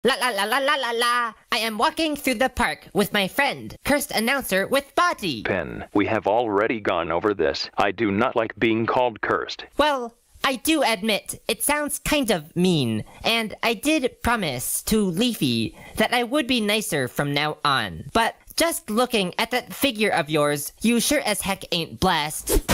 La la la la la la la. I am walking through the park with my friend, cursed announcer with body. Pen, we have already gone over this. I do not like being called cursed. Well, I do admit, it sounds kind of mean, and I did promise to Leafy that I would be nicer from now on. But just looking at that figure of yours, you sure as heck ain't blessed.